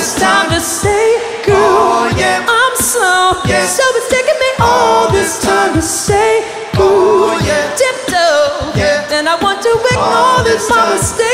this time to say, girl, I'm so it's taking me all this time to say, ooh, tiptoe. And I want to ignore this my mistake.